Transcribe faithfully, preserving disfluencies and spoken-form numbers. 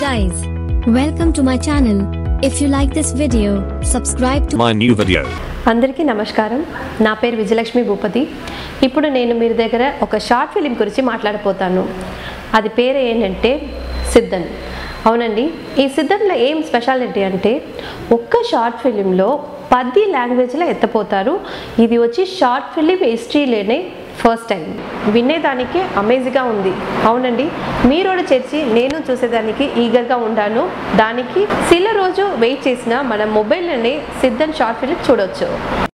guys, welcome to my channel. If you like this video, subscribe to my new video. అందరికీ నమస్కారం. నా పేరు విజయలక్ష్మి భూపతి. ఇప్పుడు నేను మీ దగ్గర ఒక షార్ట్ ఫిల్మ్ గురించి మాట్లాడపోతాను. అది పేరు ఏంటంటే సిద్ధన్. అవునండి, ఈ సిద్ధన్లో ఏం స్పెషాలిటీ అంటే ఒక్క షార్ట్ ఫిలింలో పది లాంగ్వేజ్లో ఎత్తపోతారు. ఇది వచ్చి షార్ట్ ఫిలిం హిస్టరీలోనే ఫస్ట్ టైం. వినేదానికి అమేజింగ్గా ఉంది. అవునండి, మీరు చేర్చి నేను చూసేదానికి ఈగర్గా ఉన్నాను. దానికి సిల రోజు వెయిట్ చేసిన మన మొబైల్లోనే సిద్ధన్ షార్ట్ ఫిలిం చూడవచ్చు.